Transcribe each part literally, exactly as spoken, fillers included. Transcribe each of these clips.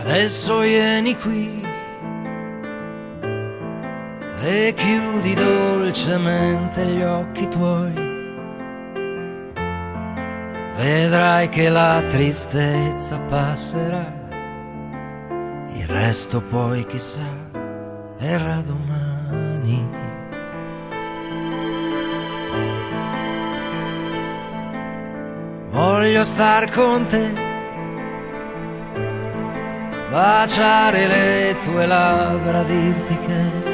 Adesso vieni qui e chiudi dolcemente gli occhi tuoi. Vedrai che la tristezza passerà, il resto poi chissà era domani. Voglio star con te, baciare le tue labbra, dirti che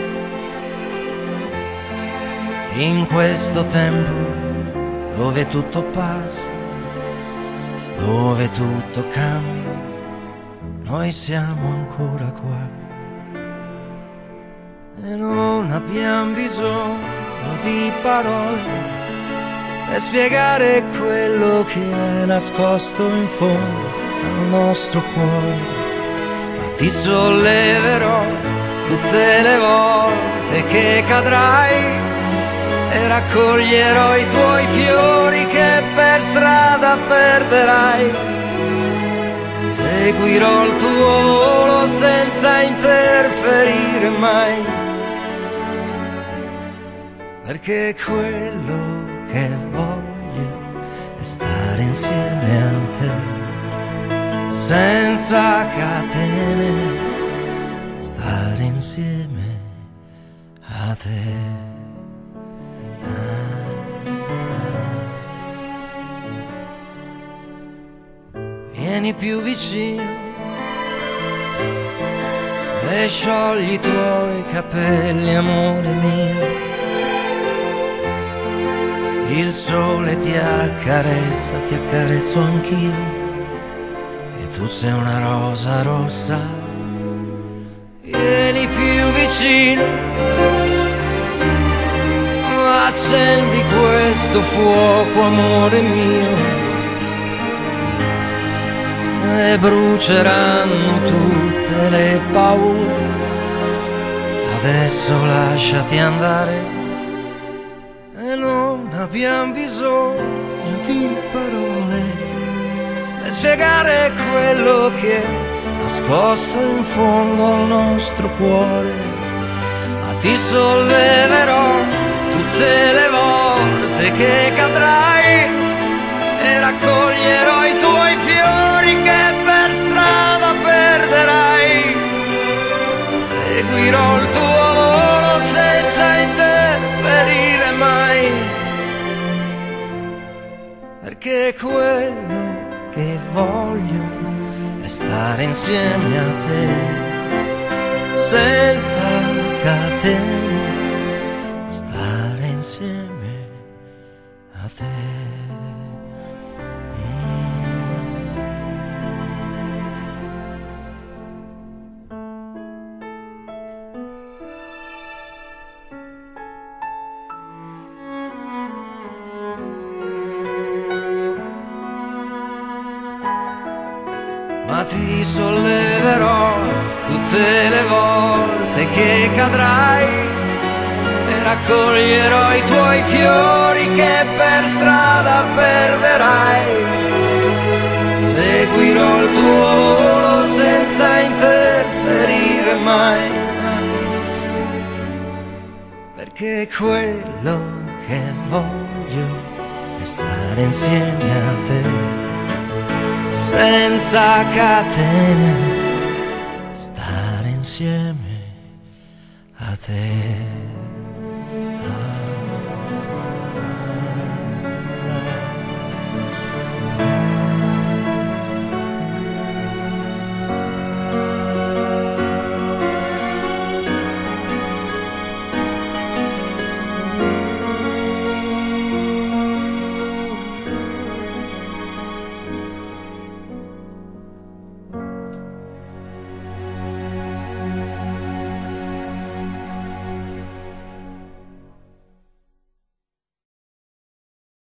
in questo tempo dove tutto passa, dove tutto cambia, noi siamo ancora qua e non abbiamo bisogno di parole per spiegare quello che è nascosto in fondo al nostro cuore. Ti solleverò tutte le volte che cadrai e raccoglierò i tuoi fiori che per strada perderai. Seguirò il tuo volo senza interferire mai, perché quello che voglio è stare insieme a te, senza catene, stare insieme a te. Vieni più vicino e sciogli i tuoi capelli, amore mio. Il sole ti accarezza, ti accarezzo anch'io. Tu sei una rosa rossa, vieni più vicino, accendi questo fuoco, amore mio, e bruceranno tutte le paure. Adesso lasciati andare e non abbiamo bisogno di parole per spiegare quello che è nascosto in fondo al nostro cuore. Ma ti solleverò tutte le volte che cadrai e raccoglierò i tuoi fiori che per strada perderai. Seguirò il tuo volo senza interferire mai, perché quello che voglio è stare insieme a te, senza catene, stare insieme a te. Ma ti solleverò tutte le volte che cadrai e raccoglierò i tuoi fiori che per strada perderai. Seguirò il tuo volo senza interferire mai, perché quello che voglio è stare insieme a te, senza catene, stare insieme a te.